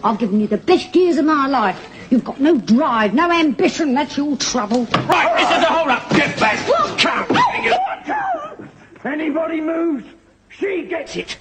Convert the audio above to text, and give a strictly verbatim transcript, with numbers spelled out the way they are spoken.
I've given you the best years of my life. You've got no drive, no ambition. That's your trouble. Right, this is a hold-up. Get back. What? Come. Anybody moves, she gets it.